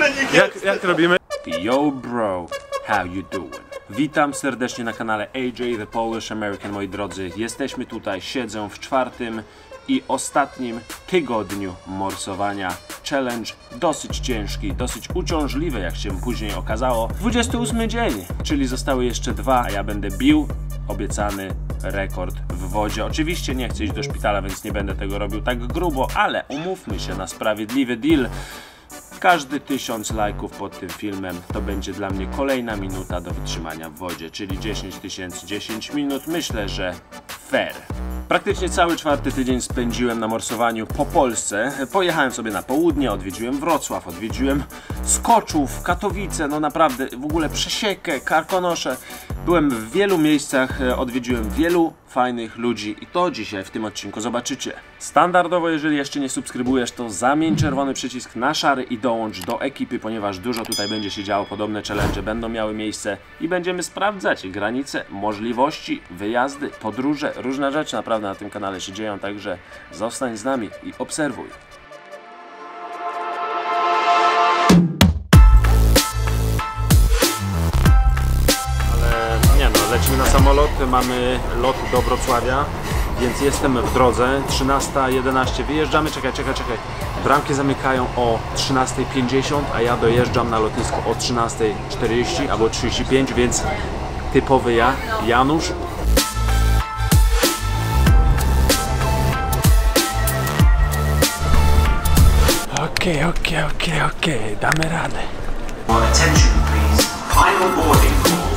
Jak robimy? Yo bro, how you doing? Witam serdecznie na kanale AJ The Polish American, moi drodzy. Jesteśmy tutaj, siedzę w czwartym i ostatnim tygodniu morsowania. Challenge dosyć ciężki, dosyć uciążliwy, jak się później okazało. 28 dzień, czyli zostały jeszcze 2, a ja będę bił obiecany rekord w wodzie. Oczywiście nie chcę iść do szpitala, więc nie będę tego robił tak grubo, ale umówmy się na sprawiedliwy deal. Każdy 1000 lajków pod tym filmem to będzie dla mnie kolejna minuta do wytrzymania w wodzie, czyli 10 000, 10 minut. Myślę, że fair. Praktycznie cały czwarty tydzień spędziłem na morsowaniu po Polsce. Pojechałem sobie na południe, odwiedziłem Wrocław, odwiedziłem Skoczów, Katowice, no naprawdę w ogóle Przesiekę, Karkonosze. Byłem w wielu miejscach, odwiedziłem wielu fajnych ludzi i to dzisiaj w tym odcinku zobaczycie. Standardowo, jeżeli jeszcze nie subskrybujesz, to zamień czerwony przycisk na szary i dołącz do ekipy, ponieważ dużo tutaj będzie się działo, podobne challenge będą miały miejsce i będziemy sprawdzać granice, możliwości, wyjazdy, podróże, różne rzeczy naprawdę na tym kanale się dzieją, także zostań z nami i obserwuj. Lecimy na samolot, mamy lot do Wrocławia, więc jestem w drodze. 13:11 wyjeżdżamy, czekaj. Bramki zamykają o 13:50, a ja dojeżdżam na lotnisko o 13:40 albo 35, więc typowy ja, Janusz. Okej, damy radę. Attention please, final boarding call.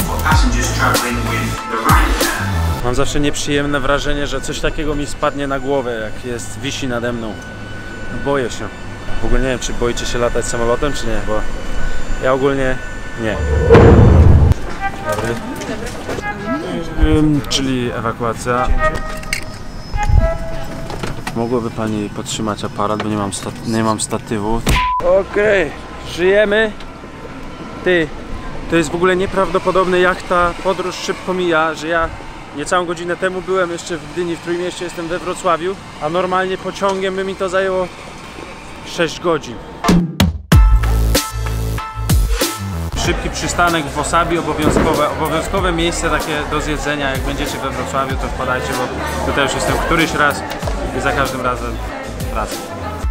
Mam zawsze nieprzyjemne wrażenie, że coś takiego mi spadnie na głowę, jak wisi nade mną. Boję się. W ogóle nie wiem, czy boicie się latać samolotem, czy nie, bo ja ogólnie nie. Dobry. Czyli ewakuacja. Mogłaby pani podtrzymać aparat, bo nie mam statywu. Okej, żyjemy. Ty. To jest w ogóle nieprawdopodobne, jak ta podróż szybko mija, że ja niecałą godzinę temu byłem jeszcze w Gdyni, w Trójmieście, jestem we Wrocławiu, a normalnie pociągiem by mi to zajęło 6 godzin. Szybki przystanek w Wasabi, obowiązkowe miejsce takie do zjedzenia. Jak będziecie we Wrocławiu, to wpadajcie, bo tutaj już jestem któryś raz i za każdym razem wracam.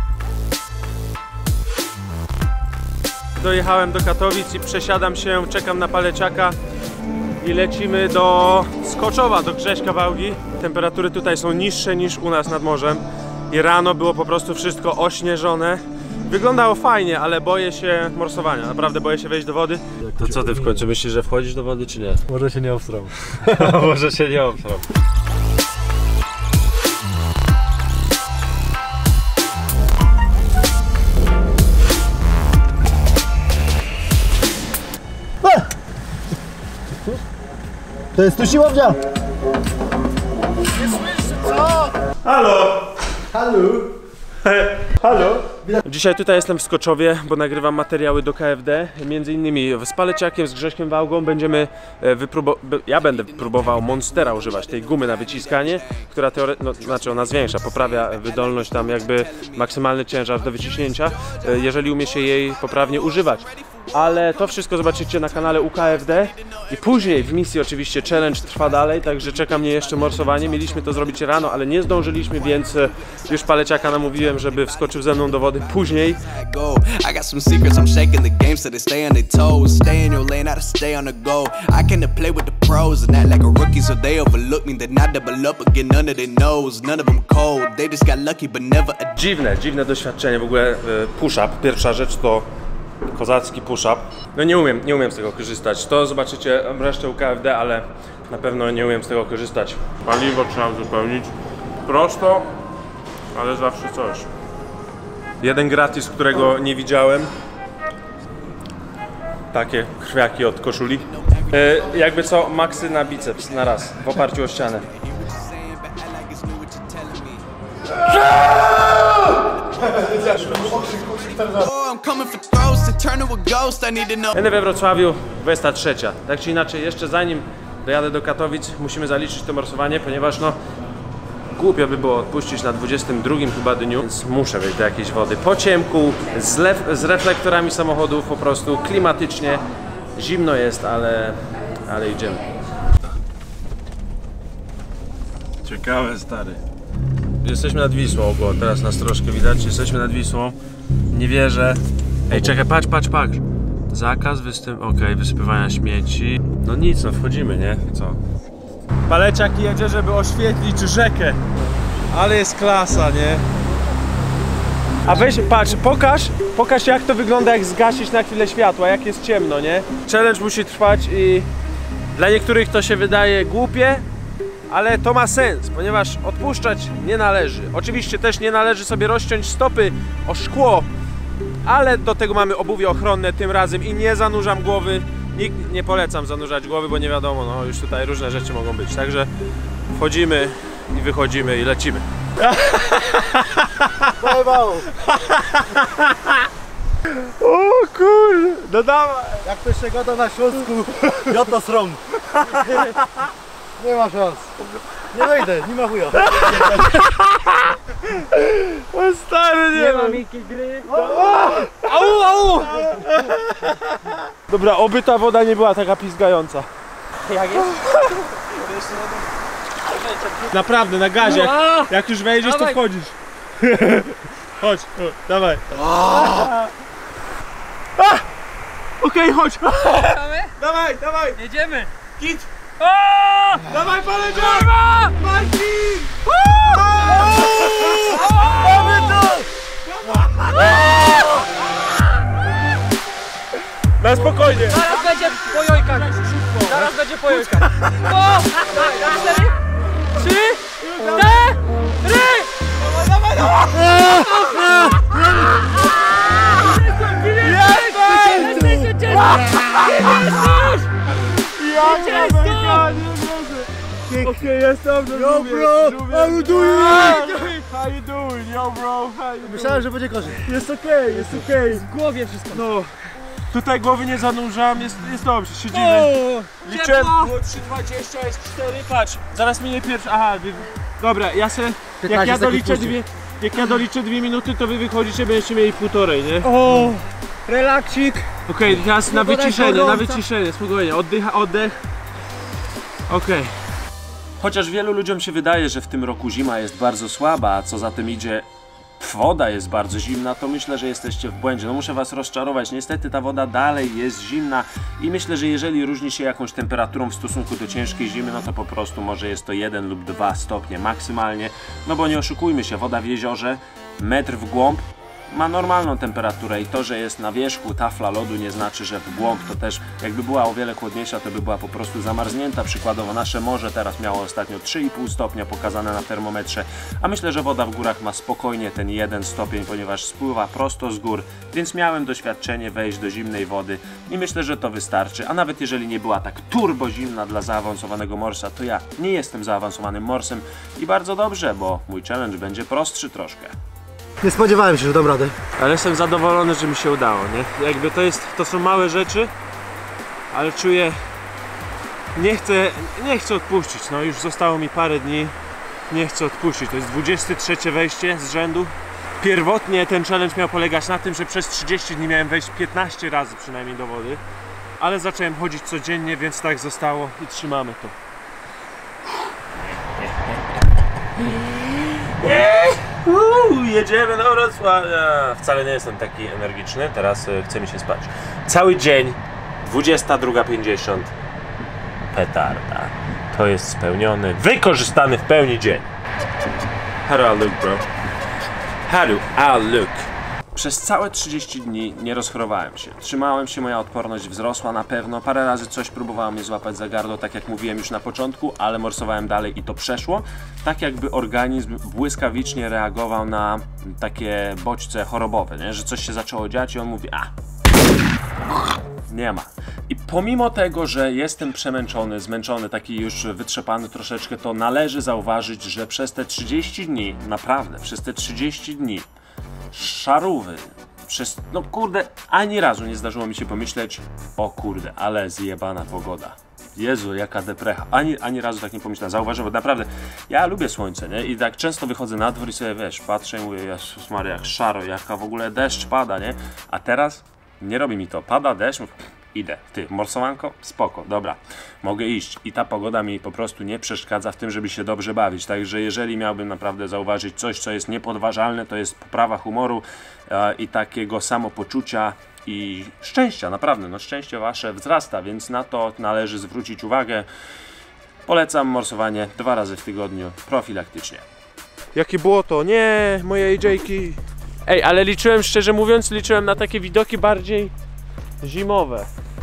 Dojechałem do Katowic i przesiadam się, czekam na paleciaka i lecimy do Skoczowa, do Grześka Wałgi. Temperatury tutaj są niższe niż u nas nad morzem i rano było po prostu wszystko ośnieżone. Wyglądało fajnie, ale boję się morsowania, naprawdę boję się wejść do wody. To co ty w końcu myślisz, że wchodzisz do wody czy nie? Może się nie obstram. Może się nie obstram. To jest tu siłownia! Halo! Halo! Halo! Dzisiaj tutaj jestem w Skoczowie, bo nagrywam materiały do KFD. Między innymi z Paleciakiem, z Grześkiem Wałgą będziemy ja będę próbował Monstera używać, tej gumy na wyciskanie, która znaczy ona zwiększa, poprawia wydolność, tam jakby maksymalny ciężar do wyciśnięcia, jeżeli umie się jej poprawnie używać. Ale to wszystko zobaczycie na kanale UKFD i później w misji oczywiście challenge trwa dalej, także czeka mnie jeszcze morsowanie. Mieliśmy to zrobić rano, ale nie zdążyliśmy, więc już Paleciaka namówiłem, żeby wskoczył ze mną do wody później. Dziwne doświadczenie, w ogóle push-up. Pierwsza rzecz to kozacki push-up. No nie umiem z tego korzystać. To zobaczycie resztę u KFD, ale na pewno nie umiem z tego korzystać. Paliwo trzeba uzupełnić. Prosto, ale zawsze coś. Jeden gratis, którego nie widziałem. Takie krwiaki od koszuli. Jakby co, maksy na biceps na raz, w oparciu o ścianę. Będę we Wrocławiu, 23. Tak czy inaczej, jeszcze zanim dojadę do Katowic, musimy zaliczyć to morsowanie, ponieważ no Głupio by było odpuścić na 22 chyba dniu, więc muszę wejść do jakiejś wody. Po ciemku, z reflektorami samochodów, po prostu klimatycznie. Zimno jest, ale idziemy. Ciekawe, stary. Jesteśmy nad Wisłą, bo teraz nas troszkę widać. Jesteśmy nad Wisłą. Nie wierzę. Ej, czekaj, patrz. Zakaz wysypywania śmieci. No nic, no wchodzimy, nie? Co? Paleciak jedzie, żeby oświetlić rzekę. Ale jest klasa, nie? A weź, patrz, pokaż jak to wygląda, jak zgasić na chwilę światła, jak jest ciemno, nie? Challenge musi trwać i dla niektórych to się wydaje głupie, ale to ma sens, ponieważ odpuszczać nie należy. Oczywiście też nie należy sobie rozciąć stopy o szkło, ale do tego mamy obuwie ochronne tym razem i nie zanurzam głowy. Nie polecam zanurzać głowy, bo nie wiadomo, no już tutaj różne rzeczy mogą być. Także wchodzimy i wychodzimy i lecimy. O kurde, no dawaj. Jak to się gada na Śląsku, jota srąg. Nie ma szans. Nie wejdę, nie ma chuja. O stary, nie ma miękkiej gry. Au! Dobra, oby ta woda nie była taka pizgająca. Jak jest? Naprawdę, na gazie. Jak już wejdziesz, to Dawaj. wchodzisz. Chodź, dawaj. Okej, chodź. Dawaj. Jedziemy! Git. O! Dawaj, poleciał! Kurwa! Marcin! Na spokojnie. Zaraz będzie po jojkach! Zaraz będzie po jojkach! O! Dawaj, na 4, 3, 4! Okej, jest dobrze. Yo bro, how you doing? How you doing? Yo bro, how you doing? Myślałem, że będzie gorzej. Jest okej. W głowie wszystko! No, tutaj głowy nie zanurzam, jest dobrze, siedzimy. Liczę. Było 3,20, jest 4, patrz. Zaraz minie pierwszy, dobra, ja se, jak ja doliczę 2 minuty, to wy wychodzicie, będziecie mieli 1,5, nie? O! Relaksik! Okej, teraz na Woda wyciszenie, spokojnie, oddech. Okej. Chociaż wielu ludziom się wydaje, że w tym roku zima jest bardzo słaba, a co za tym idzie, woda jest bardzo zimna, to myślę, że jesteście w błędzie. No muszę was rozczarować, niestety ta woda dalej jest zimna i myślę, że jeżeli różni się jakąś temperaturą w stosunku do ciężkiej zimy, no to po prostu może jest to 1 lub 2 stopnie maksymalnie, no bo nie oszukujmy się, woda w jeziorze, metr w głąb, ma normalną temperaturę i to, że jest na wierzchu tafla lodu, nie znaczy, że w głąb to też, jakby była o wiele chłodniejsza, to by była po prostu zamarznięta. Przykładowo nasze morze teraz miało ostatnio 3,5 stopnia pokazane na termometrze, a myślę, że woda w górach ma spokojnie ten 1 stopień, ponieważ spływa prosto z gór, więc miałem doświadczenie wejść do zimnej wody i myślę, że to wystarczy, a nawet jeżeli nie była tak turbo zimna dla zaawansowanego morsa, to ja nie jestem zaawansowanym morsem i bardzo dobrze, bo mój challenge będzie prostszy troszkę. Nie spodziewałem się, że dam radę. Ale jestem zadowolony, że mi się udało, nie? Jakby to są małe rzeczy, ale czuję, nie chcę odpuścić, no już zostało mi parę dni, nie chcę odpuścić, to jest 23 wejście z rzędu. Pierwotnie ten challenge miał polegać na tym, że przez 30 dni miałem wejść 15 razy przynajmniej do wody, ale zacząłem chodzić codziennie, więc tak zostało i trzymamy to. Jedziemy do Wrocławia. Wcale nie jestem taki energiczny, teraz chce mi się spać. Cały dzień, 22:50, petarda. To jest spełniony, wykorzystany w pełni dzień. How do I look, bro? How do I look? Przez całe 30 dni nie rozchorowałem się. Trzymałem się, moja odporność wzrosła na pewno. Parę razy coś próbowałem mnie złapać za gardło, tak jak mówiłem już na początku, ale morsowałem dalej i to przeszło. Tak jakby organizm błyskawicznie reagował na takie bodźce chorobowe, nie? Że coś się zaczęło dziać i on mówi, nie ma. I pomimo tego, że jestem przemęczony, zmęczony, taki już wytrzepany troszeczkę, to należy zauważyć, że przez te 30 dni, naprawdę, przez te 30 dni, szarówy, no kurde, ani razu nie zdarzyło mi się pomyśleć, o kurde, ale zjebana pogoda. Jezu, jaka deprecha. Ani razu tak nie pomyślałem. Zauważyłem, bo naprawdę ja lubię słońce, nie? I tak często wychodzę na dwór i sobie, wiesz, patrzę i mówię, Jezus Maria, jak szaro, jaka w ogóle deszcz pada, nie? A teraz nie robi mi to. Pada deszcz, idę. Ty, morsowanko? Spoko, dobra, mogę iść. I ta pogoda mi po prostu nie przeszkadza w tym, żeby się dobrze bawić. Także jeżeli miałbym naprawdę zauważyć coś, co jest niepodważalne, to jest poprawa humoru i takiego samopoczucia i szczęścia, naprawdę, no szczęście wasze wzrasta, więc na to należy zwrócić uwagę. Polecam morsowanie 2 razy w tygodniu, profilaktycznie. Jakie błoto, nie, moje AJ-ki. Ej, ale liczyłem, szczerze mówiąc, na takie widoki bardziej zimowe.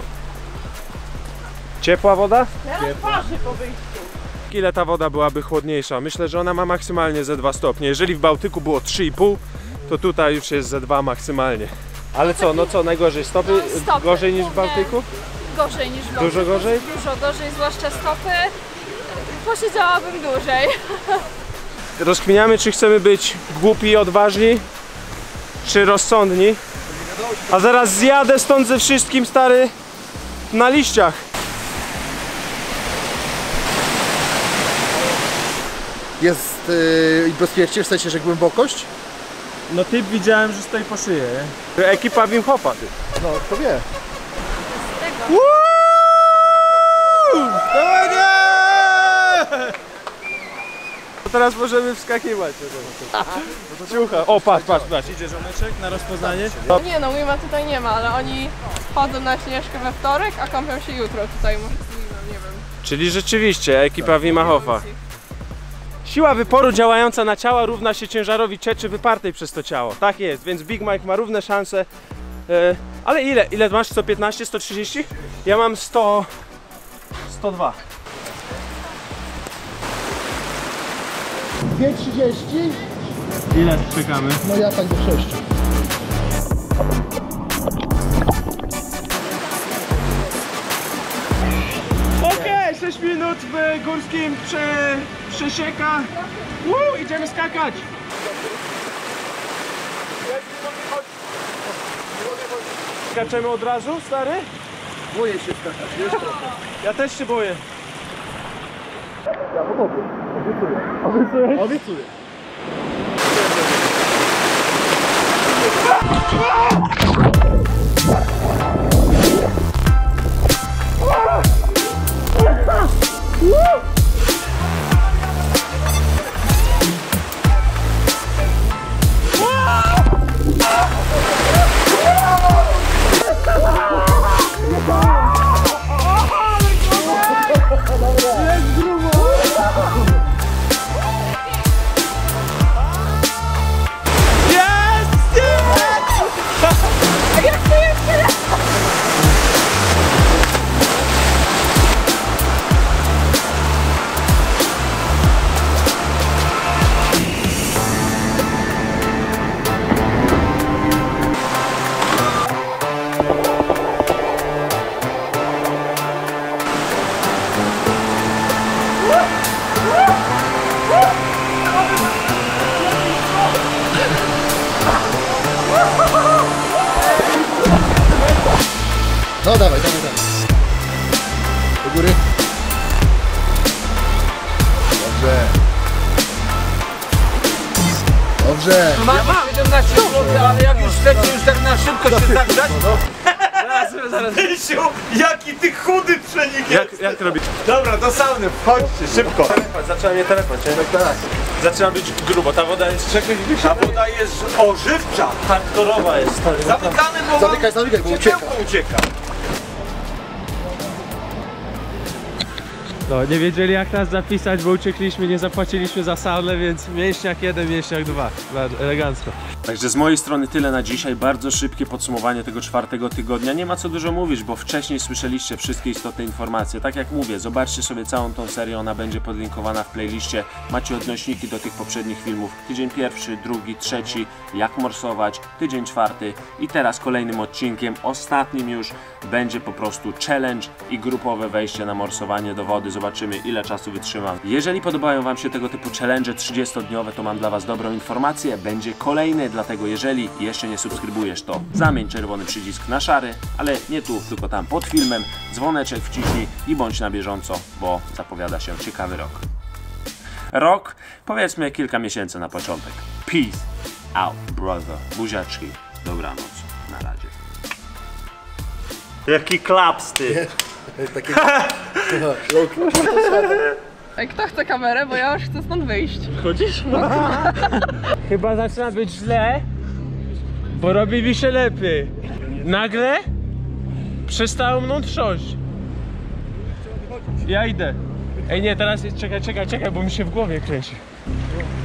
Ciepła woda? Na twarzy po wyjściu. Ile ta woda byłaby chłodniejsza? Myślę, że ona ma maksymalnie ze 2 stopnie. Jeżeli w Bałtyku było 3,5, to tutaj już jest ze 2 maksymalnie. Ale co, no co, najgorzej? Stopy gorzej niż w Bałtyku? Gorzej niż w Bałtyku. Dużo gorzej? Dużo gorzej, zwłaszcza stopy. Posiedziałabym dłużej. Rozkminiamy, czy chcemy być głupi i odważni, czy rozsądni. A zaraz zjadę stąd ze wszystkim, stary, na liściach. Jest bezpiecznie, w sensie, że głębokość? No typ widziałem, że stoi po szyję, nie? Ekipa Wim Hopa, ty. No, to wie. To teraz możemy wskakiwać. Ciucha. O, patrz, idzie żoneczek na rozpoznanie. Nie no, Wima tutaj nie ma, ale oni chodzą na Śnieżkę we wtorek, a kąpią się jutro tutaj, może z Wimem, nie wiem. Czyli rzeczywiście ekipa Wima Hofa. Siła wyporu działająca na ciała równa się ciężarowi cieczy wypartej przez to ciało. Tak jest, więc Big Mike ma równe szanse. Ale ile masz? 115, 130? Ja mam 102. 2,30? Ile czekamy? No ja tak do 6. Okej, 6 minut w górskim przesieka. Idziemy skakać. Skaczemy od razu, stary? Boję się skakać, wiesz trochę. Ja też się boję. Ja podobnie. Obiecuję. Obiecuję. No dawaj. Do góry. Dobrze. Mam 17 zł, ale jak już chcecie już tak na szybko się zagrzać. Zaraz. Tysiu, jaki ty chudy przenik jest. Jak robić? Dobra, do sauny, wchodźcie, szybko. Zaczyna mnie telepać, nie? Tak. Zaczyna być grubo, ta woda jest czegoś Ta woda jest ożywcza. hardkorowa jest, stary. Zamykamy, bo Zamykaj, bo ucieka. ciepełko ucieka. No, nie wiedzieli jak nas zapisać, bo uciekliśmy, nie zapłaciliśmy za saunę, więc mięśniak 1, mięśniak 2. Elegancko. Także z mojej strony tyle na dzisiaj. Bardzo szybkie podsumowanie tego 4. tygodnia. Nie ma co dużo mówić, bo wcześniej słyszeliście wszystkie istotne informacje. Tak jak mówię, zobaczcie sobie całą tą serię, ona będzie podlinkowana w playliście. Macie odnośniki do tych poprzednich filmów. Tydzień 1, 2, 3, jak morsować, tydzień 4 i teraz kolejnym odcinkiem, ostatnim już, będzie po prostu challenge i grupowe wejście na morsowanie do wody. zobaczymy ile czasu wytrzymam. Jeżeli podobają wam się tego typu challenge 30-dniowe, to mam dla was dobrą informację, będzie kolejny, dlatego jeżeli jeszcze nie subskrybujesz, to zamień czerwony przycisk na szary, ale nie tu, tylko tam pod filmem, dzwoneczek wciśnij i bądź na bieżąco, bo zapowiada się ciekawy rok. Rok, powiedzmy kilka miesięcy na początek. Peace out, brother. Buziaczki, dobranoc, na razie. Jaki klaps, ty. Ej, kto chce kamerę, bo ja już chcę stąd wyjść. Chodzisz? Chyba zaczyna być źle, bo robi mi się lepiej. Nagle przestało mną trząść. Ja idę. Ej nie, teraz czekaj, bo mi się w głowie kręci.